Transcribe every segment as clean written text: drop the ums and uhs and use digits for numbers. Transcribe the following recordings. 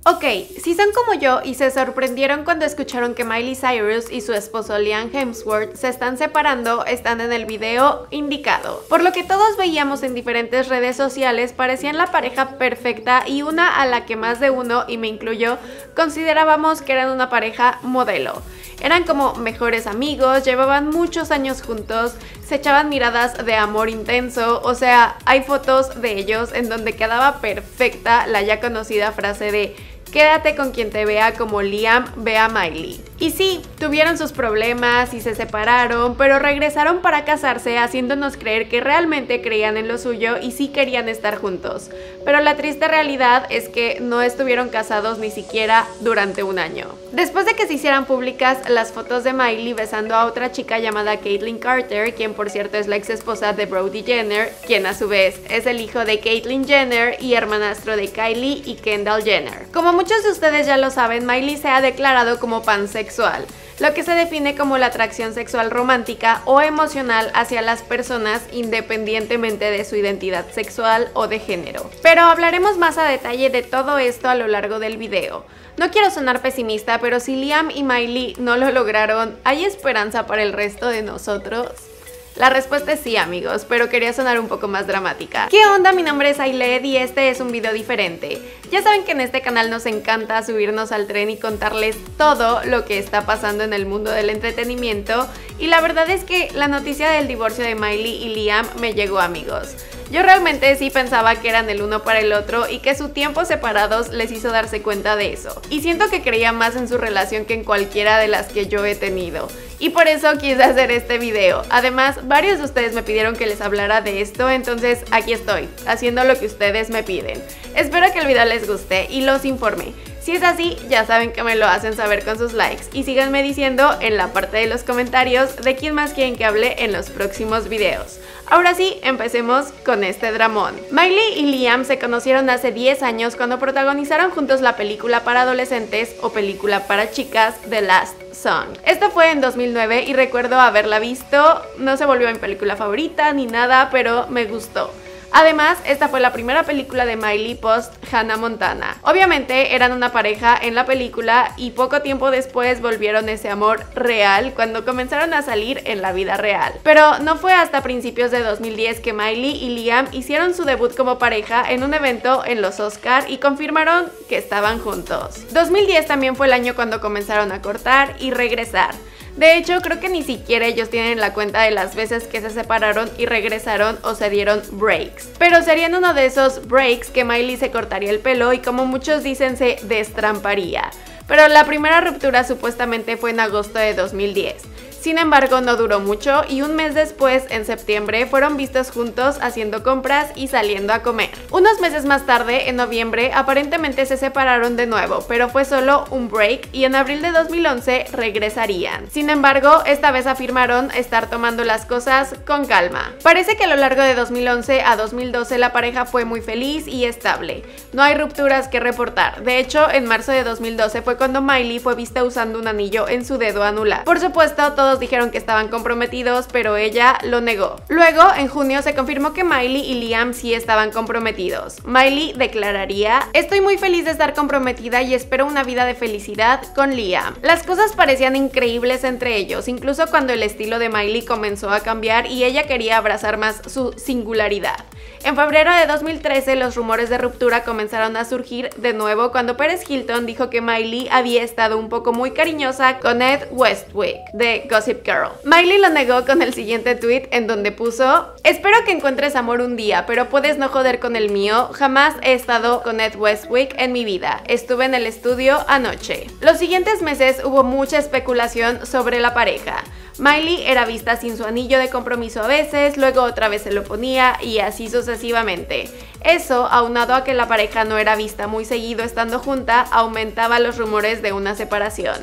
Ok, si son como yo y se sorprendieron cuando escucharon que Miley Cyrus y su esposo Liam Hemsworth se están separando, están en el video indicado. Por lo que todos veíamos en diferentes redes sociales, parecían la pareja perfecta y una a la que más de uno, y me incluyo, considerábamos que eran una pareja modelo. Eran como mejores amigos, llevaban muchos años juntos, se echaban miradas de amor intenso, o sea, hay fotos de ellos en donde quedaba perfecta la ya conocida frase de "quédate con quien te vea como Liam ve a Miley". Y sí, tuvieron sus problemas y se separaron, pero regresaron para casarse, haciéndonos creer que realmente creían en lo suyo y sí querían estar juntos. Pero la triste realidad es que no estuvieron casados ni siquiera durante un año. Después de que se hicieran públicas las fotos de Miley besando a otra chica llamada Caitlyn Carter, quien por cierto es la ex esposa de Brody Jenner, quien a su vez es el hijo de Caitlyn Jenner y hermanastro de Kylie y Kendall Jenner. Como muchos de ustedes ya lo saben, Miley se ha declarado como pansexual, lo que se define como la atracción sexual romántica o emocional hacia las personas independientemente de su identidad sexual o de género. Pero hablaremos más a detalle de todo esto a lo largo del video. No quiero sonar pesimista, pero si Liam y Miley no lo lograron, ¿hay esperanza para el resto de nosotros? La respuesta es sí, amigos, pero quería sonar un poco más dramática. ¿Qué onda? Mi nombre es Ailed y este es un video diferente. Ya saben que en este canal nos encanta subirnos al tren y contarles todo lo que está pasando en el mundo del entretenimiento, y la verdad es que la noticia del divorcio de Miley y Liam me llegó, amigos. Yo realmente sí pensaba que eran el uno para el otro y que su tiempo separados les hizo darse cuenta de eso. Y siento que creía más en su relación que en cualquiera de las que yo he tenido. Y por eso quise hacer este video. Además, varios de ustedes me pidieron que les hablara de esto, entonces aquí estoy, haciendo lo que ustedes me piden. Espero que el video les guste y los informe. Si es así, ya saben que me lo hacen saber con sus likes, y síganme diciendo en la parte de los comentarios de quién más quieren que hable en los próximos videos. Ahora sí, empecemos con este dramón. Miley y Liam se conocieron hace 10 años cuando protagonizaron juntos la película para adolescentes o película para chicas The Last Song. Esto fue en 2009 y recuerdo haberla visto. No se volvió mi película favorita ni nada, pero me gustó. Además, esta fue la primera película de Miley post Hannah Montana. Obviamente eran una pareja en la película y poco tiempo después volvieron ese amor real cuando comenzaron a salir en la vida real. Pero no fue hasta principios de 2010 que Miley y Liam hicieron su debut como pareja en un evento en los Oscar y confirmaron que estaban juntos. 2010 también fue el año cuando comenzaron a cortar y regresar. De hecho, creo que ni siquiera ellos tienen la cuenta de las veces que se separaron y regresaron o se dieron breaks. Pero serían uno de esos breaks que Miley se cortaría el pelo y, como muchos dicen, se destramparía. Pero la primera ruptura supuestamente fue en agosto de 2010. Sin embargo, no duró mucho y un mes después, en septiembre, fueron vistos juntos haciendo compras y saliendo a comer. Unos meses más tarde, en noviembre, aparentemente se separaron de nuevo, pero fue solo un break y en abril de 2011 regresarían. Sin embargo, esta vez afirmaron estar tomando las cosas con calma. Parece que a lo largo de 2011 a 2012 la pareja fue muy feliz y estable. No hay rupturas que reportar. De hecho, en marzo de 2012 fue cuando Miley fue vista usando un anillo en su dedo anular. Por supuesto, todos dijeron que estaban comprometidos, pero ella lo negó. Luego, en junio, se confirmó que Miley y Liam sí estaban comprometidos. Miley declararía: "Estoy muy feliz de estar comprometida y espero una vida de felicidad con Liam". Las cosas parecían increíbles entre ellos, incluso cuando el estilo de Miley comenzó a cambiar y ella quería abrazar más su singularidad. En febrero de 2013, los rumores de ruptura comenzaron a surgir de nuevo cuando Paris Hilton dijo que Miley había estado un poco muy cariñosa con Ed Westwick de Gossip Girl. Miley lo negó con el siguiente tweet en donde puso: "Espero que encuentres amor un día, pero puedes no joder con el mío. Jamás he estado con Ed Westwick en mi vida. Estuve en el estudio anoche". Los siguientes meses hubo mucha especulación sobre la pareja. Miley era vista sin su anillo de compromiso a veces, luego otra vez se lo ponía y así sucesivamente. Eso, aunado a que la pareja no era vista muy seguido estando junta, aumentaba los rumores de una separación.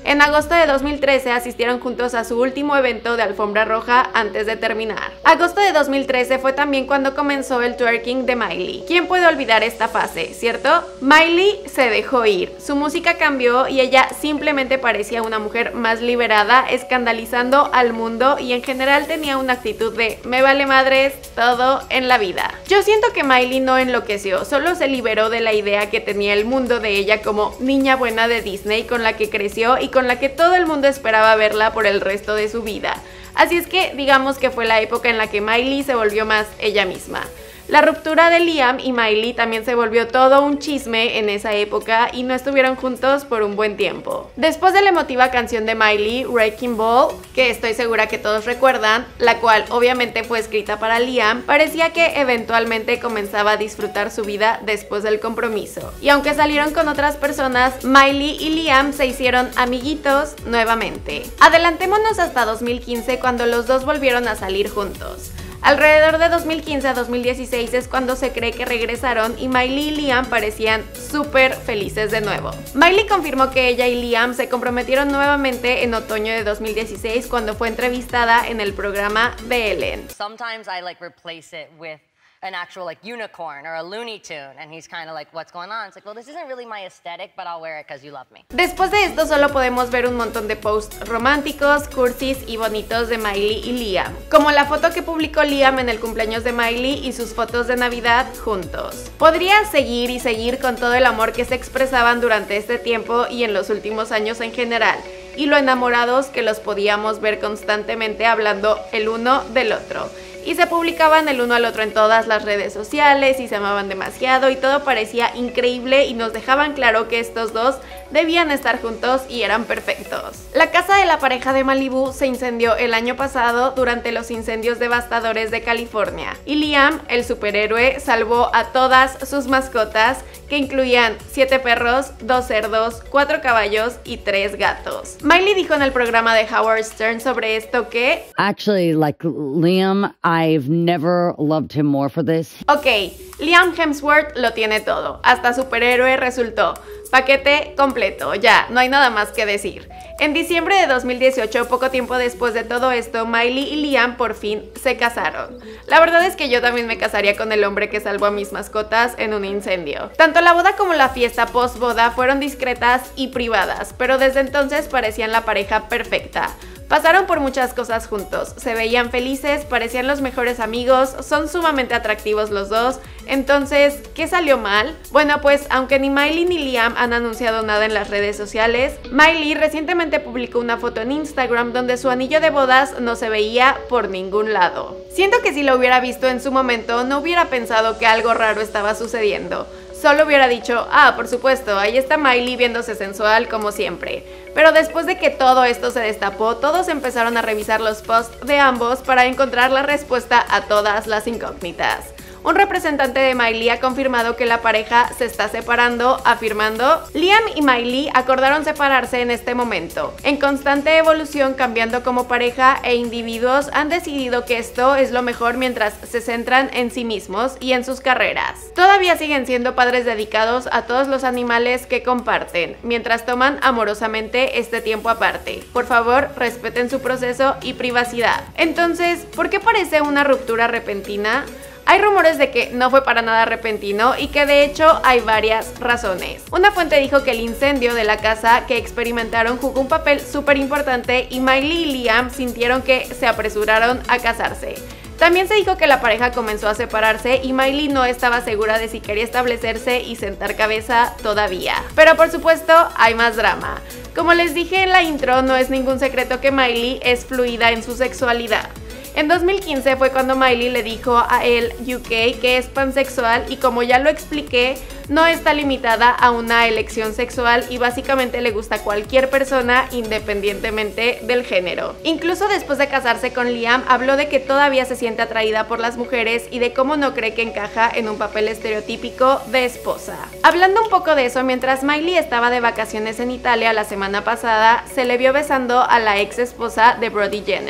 En agosto de 2013 asistieron juntos a su último evento de alfombra roja antes de terminar. Agosto de 2013 fue también cuando comenzó el twerking de Miley. ¿Quién puede olvidar esta fase, cierto? Miley se dejó ir, su música cambió y ella simplemente parecía una mujer más liberada, escandalizando al mundo y en general tenía una actitud de me vale madres todo en la vida. Yo siento que Miley no enloqueció, solo se liberó de la idea que tenía el mundo de ella como niña buena de Disney con la que creció y con la que todo el mundo esperaba verla por el resto de su vida. Así es que digamos que fue la época en la que Miley se volvió más ella misma. La ruptura de Liam y Miley también se volvió todo un chisme en esa época y no estuvieron juntos por un buen tiempo. Después de la emotiva canción de Miley, Wrecking Ball, que estoy segura que todos recuerdan, la cual obviamente fue escrita para Liam, parecía que eventualmente comenzaba a disfrutar su vida después del compromiso. Y aunque salieron con otras personas, Miley y Liam se hicieron amiguitos nuevamente. Adelantémonos hasta 2015 cuando los dos volvieron a salir juntos. Alrededor de 2015 a 2016 es cuando se cree que regresaron y Miley y Liam parecían súper felices de nuevo. Miley confirmó que ella y Liam se comprometieron nuevamente en otoño de 2016 cuando fue entrevistada en el programa de Ellen. Sometimes I replace it with an actual unicorn or a Looney Tune and he's kind of like what's going on? It's like, well, this isn't really my aesthetic, but I'll wear it because you love me. Después de esto solo podemos ver un montón de posts románticos, cursis y bonitos de Miley y Liam, como la foto que publicó Liam en el cumpleaños de Miley y sus fotos de Navidad juntos. Podría seguir y seguir con todo el amor que se expresaban durante este tiempo y en los últimos años en general, y lo enamorados que los podíamos ver constantemente hablando el uno del otro. Y se publicaban el uno al otro en todas las redes sociales y se amaban demasiado y todo parecía increíble y nos dejaban claro que estos dos debían estar juntos y eran perfectos. La casa de la pareja de Malibu se incendió el año pasado durante los incendios devastadores de California y Liam, el superhéroe, salvó a todas sus mascotas, que incluían 7 perros, 2 cerdos, 4 caballos y 3 gatos. Miley dijo en el programa de Howard Stern sobre esto que Actually, Liam, I've never loved him more for this. Ok, Liam Hemsworth lo tiene todo, hasta superhéroe resultó. Paquete completo, ya, no hay nada más que decir. En diciembre de 2018, poco tiempo después de todo esto, Miley y Liam por fin se casaron. La verdad es que yo también me casaría con el hombre que salvó a mis mascotas en un incendio. Tanto la boda como la fiesta post-boda fueron discretas y privadas, pero desde entonces parecían la pareja perfecta. Pasaron por muchas cosas juntos, se veían felices, parecían los mejores amigos, son sumamente atractivos los dos. Entonces, ¿qué salió mal? Bueno, pues aunque ni Miley ni Liam han anunciado nada en las redes sociales, Miley recientemente publicó una foto en Instagram donde su anillo de bodas no se veía por ningún lado. Siento que si lo hubiera visto en su momento no hubiera pensado que algo raro estaba sucediendo. Solo hubiera dicho, por supuesto, ahí está Miley viéndose sensual como siempre. Pero después de que todo esto se destapó, todos empezaron a revisar los posts de ambos para encontrar la respuesta a todas las incógnitas. Un representante de Miley ha confirmado que la pareja se está separando, afirmando: Liam y Miley acordaron separarse en este momento. En constante evolución, cambiando como pareja e individuos, han decidido que esto es lo mejor mientras se centran en sí mismos y en sus carreras. Todavía siguen siendo padres dedicados a todos los animales que comparten, mientras toman amorosamente este tiempo aparte. Por favor, respeten su proceso y privacidad. Entonces, ¿por qué parece una ruptura repentina? Hay rumores de que no fue para nada repentino y que de hecho hay varias razones. Una fuente dijo que el incendio de la casa que experimentaron jugó un papel súper importante y Miley y Liam sintieron que se apresuraron a casarse. También se dijo que la pareja comenzó a separarse y Miley no estaba segura de si quería establecerse y sentar cabeza todavía. Pero por supuesto hay más drama. Como les dije en la intro, no es ningún secreto que Miley es fluida en su sexualidad. En 2015 fue cuando Miley le dijo a Elle UK que es pansexual y, como ya lo expliqué, no está limitada a una elección sexual y básicamente le gusta a cualquier persona independientemente del género. Incluso después de casarse con Liam, habló de que todavía se siente atraída por las mujeres y de cómo no cree que encaja en un papel estereotípico de esposa. Hablando un poco de eso, mientras Miley estaba de vacaciones en Italia la semana pasada, se le vio besando a la ex esposa de Brody Jenner,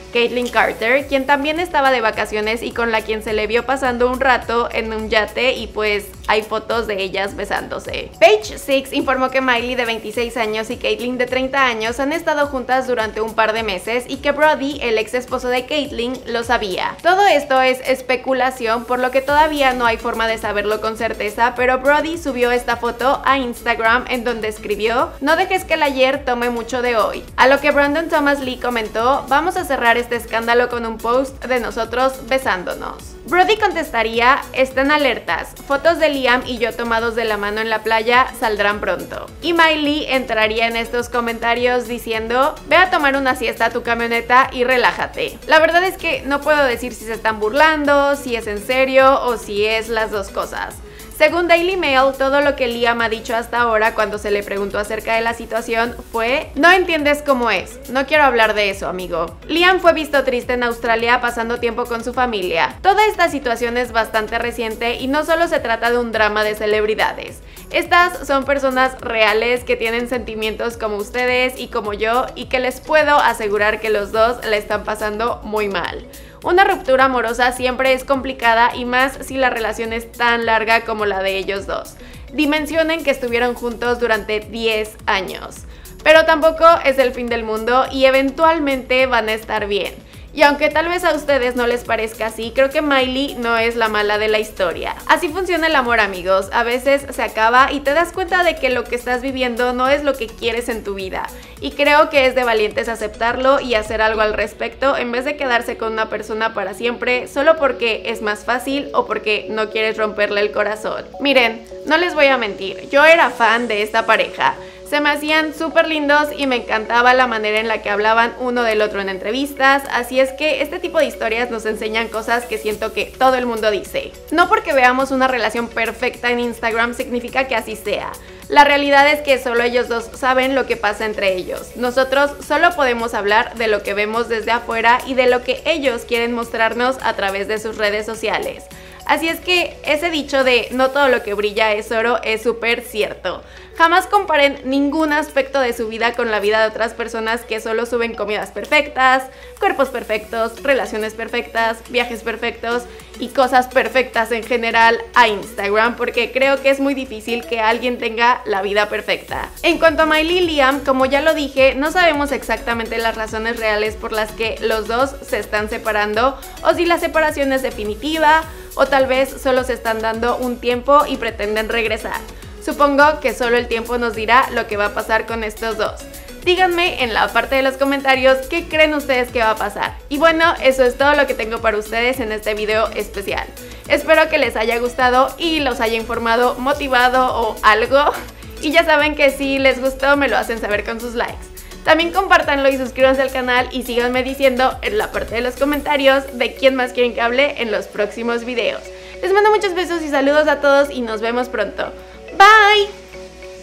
Caitlyn Carter, quien también estaba de vacaciones y con la quien se le vio pasando un rato en un yate y pues hay fotos de ellas besándose. Page Six informó que Miley de 26 años y Caitlyn de 30 años han estado juntas durante un par de meses y que Brody, el ex esposo de Caitlyn, lo sabía. Todo esto es especulación, por lo que todavía no hay forma de saberlo con certeza, pero Brody subió esta foto a Instagram en donde escribió: "No dejes que el ayer tome mucho de hoy". A lo que Brandon Thomas Lee comentó: "Vamos a cerrar este escándalo con un post de nosotros besándonos". Brody contestaría: "Estén alertas, fotos de Liam y yo tomados de la mano en la playa saldrán pronto". Y Miley entraría en estos comentarios diciendo: "Ve a tomar una siesta a tu camioneta y relájate". La verdad es que no puedo decir si se están burlando, si es en serio o si es las dos cosas. Según Daily Mail, todo lo que Liam ha dicho hasta ahora cuando se le preguntó acerca de la situación fue: "No entiendes cómo es, no quiero hablar de eso, amigo". Liam fue visto triste en Australia pasando tiempo con su familia. Toda esta situación es bastante reciente y no solo se trata de un drama de celebridades. Estas son personas reales que tienen sentimientos como ustedes y como yo, y que les puedo asegurar que los dos la están pasando muy mal. Una ruptura amorosa siempre es complicada, y más si la relación es tan larga como la de ellos dos. Dimensionen que estuvieron juntos durante 10 años. Pero tampoco es el fin del mundo y eventualmente van a estar bien. Y aunque tal vez a ustedes no les parezca así, creo que Miley no es la mala de la historia. Así funciona el amor, amigos. A veces se acaba y te das cuenta de que lo que estás viviendo no es lo que quieres en tu vida. Y creo que es de valientes aceptarlo y hacer algo al respecto, en vez de quedarse con una persona para siempre solo porque es más fácil o porque no quieres romperle el corazón. Miren, no les voy a mentir, yo era fan de esta pareja. Se me hacían súper lindos y me encantaba la manera en la que hablaban uno del otro en entrevistas, así es que este tipo de historias nos enseñan cosas que siento que todo el mundo dice. No porque veamos una relación perfecta en Instagram significa que así sea. La realidad es que solo ellos dos saben lo que pasa entre ellos. Nosotros solo podemos hablar de lo que vemos desde afuera y de lo que ellos quieren mostrarnos a través de sus redes sociales. Así es que ese dicho de no todo lo que brilla es oro es súper cierto. Jamás comparen ningún aspecto de su vida con la vida de otras personas que solo suben comidas perfectas, cuerpos perfectos, relaciones perfectas, viajes perfectos y cosas perfectas en general a Instagram, porque creo que es muy difícil que alguien tenga la vida perfecta. En cuanto a Miley y Liam, como ya lo dije, no sabemos exactamente las razones reales por las que los dos se están separando, o si la separación es definitiva, o tal vez solo se están dando un tiempo y pretenden regresar. Supongo que solo el tiempo nos dirá lo que va a pasar con estos dos. Díganme en la parte de los comentarios qué creen ustedes que va a pasar. Y bueno, eso es todo lo que tengo para ustedes en este video especial. Espero que les haya gustado y los haya informado, motivado o algo. Y ya saben que si les gustó me lo hacen saber con sus likes. También compártanlo y suscríbanse al canal y síganme diciendo en la parte de los comentarios de quién más quieren que hable en los próximos videos. Les mando muchos besos y saludos a todos y nos vemos pronto.